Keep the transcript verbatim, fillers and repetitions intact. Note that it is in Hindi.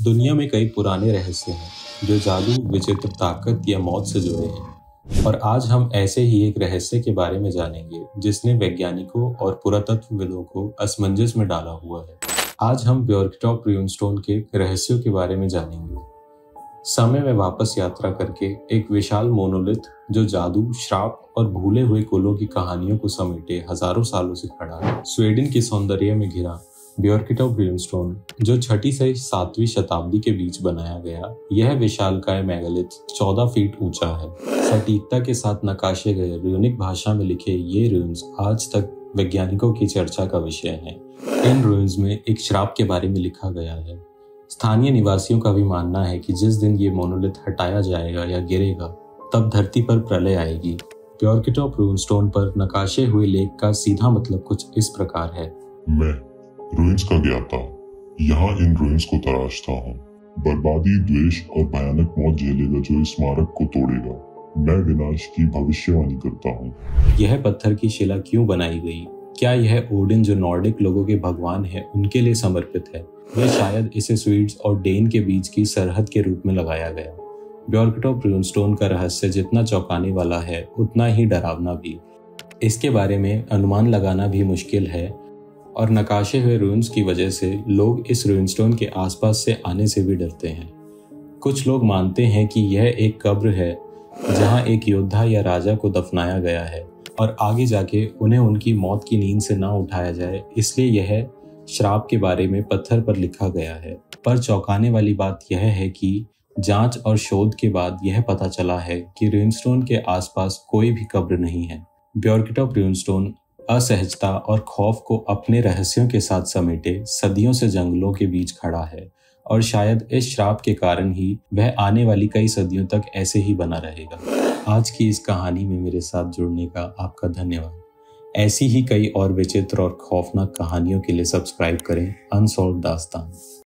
दुनिया में कई पुराने रहस्य हैं जो जादू, विचित्र ताकत या मौत से जुड़े हैं। और आज हम ऐसे ही एक रहस्य के बारे में जानेंगे जिसने वैज्ञानिकों और पुरातत्वविदों को असमंजस में डाला हुआ है। आज हम ब्योर्कटॉप रूनस्टोन के रहस्यों के बारे में जानेंगे। समय में वापस यात्रा करके एक विशाल मोनोलिथ जो जादू, श्राप और भूले हुए कुलों की कहानियों को समेटे हजारों सालों से खड़ा है। स्वीडन की सौंदर्य में घिरा ब्योर्कटॉप रूनस्टोन जो छठी से सातवीं शताब्दी के बीच बनाया गया, यह विशालकाय मेगालिथ चौदह फीट ऊंचा है। सटीकता के साथ नकाशे गए रूनिक भाषा में लिखे ये रून्स आज तक वैज्ञानिकों की चर्चा का विषय हैं। इन रून्स में एक श्राप के बारे में लिखा गया है। स्थानीय निवासियों का भी मानना है कि जिस दिन ये मोनोलिथ हटाया जाएगा या गिरेगा, तब धरती पर प्रलय आएगी। ब्योर्कटॉप रूनस्टोन पर नकाशे हुए लेख का सीधा मतलब कुछ इस प्रकार है। मैं रूइंस का ज्ञाता यहाँ इन रूइंस को तराशता हूँ। बर्बादी, द्वेष और भयानक मौत झेलेगा जो इस स्मारक को तोड़ेगा। मैं विनाश की भविष्यवाणी करता हूँ। यह पत्थर की शिला क्यों बनाई गई? क्या यह ओडिन जो नॉर्डिक लोगों के भगवान है उनके लिए समर्पित है, या शायद इसे स्वीड्स और डेन के बीच की सरहद के रूप में लगाया गया? ब्योर्कटॉप रूनस्टोन का रहस्य जितना चौंकाने वाला है उतना ही डरावना भी। इसके बारे में अनुमान लगाना भी मुश्किल है और नकाशे हुए रून्स की वजह से लोग इस रूनस्टोन के आसपास से आने से भी डरते हैं। कुछ लोग मानते हैं कि यह एक कब्र है जहां एक योद्धा या राजा को दफनाया गया है और आगे जाके उन्हें उनकी मौत की नींद से ना उठाया जाए, इसलिए यह श्राप के बारे में पत्थर पर लिखा गया है। पर चौंकाने वाली बात यह है कि जांच और शोध के बाद यह पता चला है कि रूनस्टोन के आसपास कोई भी कब्र नहीं है। ब्योर्कटॉप रूनस्टोन असहजता और खौफ को अपने रहस्यों के साथ समेटे सदियों से जंगलों के बीच खड़ा है, और शायद इस श्राप के कारण ही वह आने वाली कई सदियों तक ऐसे ही बना रहेगा। आज की इस कहानी में मेरे साथ जुड़ने का आपका धन्यवाद। ऐसी ही कई और विचित्र और खौफनाक कहानियों के लिए सब्सक्राइब करें अनसॉल्व दास्तान।